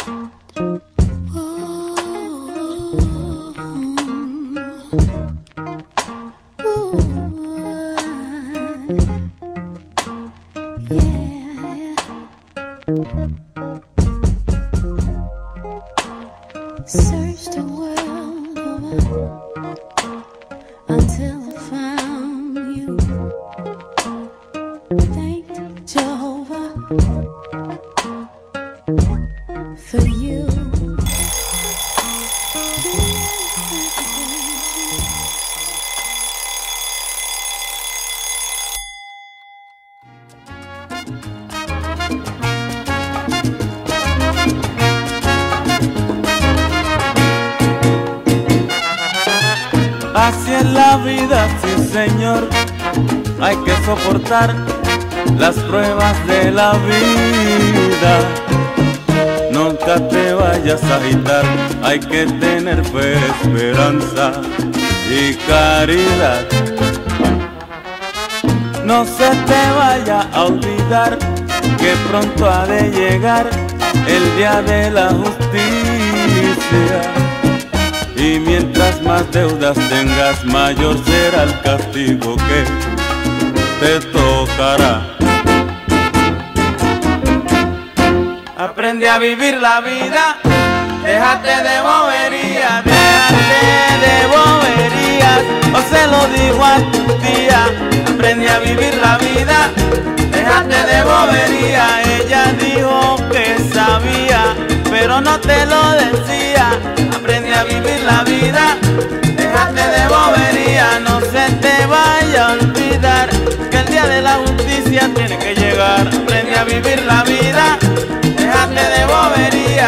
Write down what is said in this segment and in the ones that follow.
Searched the world over until I found you. Thank Jehovah for you. Así es la vida, sí señor, hay que soportar las pruebas de la vida. Nunca te vayas a agitar, hay que tener fe, esperanza y caridad. No se te vaya a olvidar que pronto ha de llegar el día de la justicia. Y mientras más deudas tengas, mayor será el castigo que te tocará. Aprende a vivir la vida, déjate de boberías, déjate de boberías. O se lo digo a tu tía, aprende a vivir la vida, déjate de boberías. Ella dijo que sabía, pero no te lo decía. Aprende a vivir la vida, déjate de bobería. No se te vaya a olvidar que el día de la justicia tiene que llegar. Aprende a vivir la vida, déjate de bobería.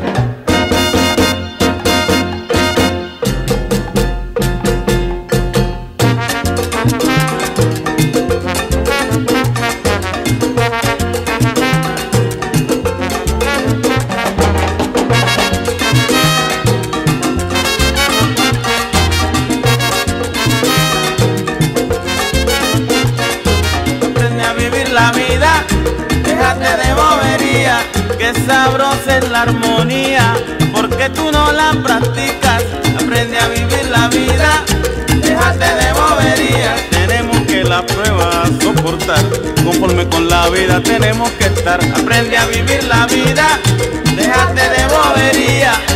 La vida, déjate de bobería, que sabrosa es la armonía, porque tú no la practicas. Aprende a vivir la vida, déjate de bobería. Tenemos que la prueba soportar, conforme con la vida tenemos que estar. Aprende a vivir la vida, déjate de bobería.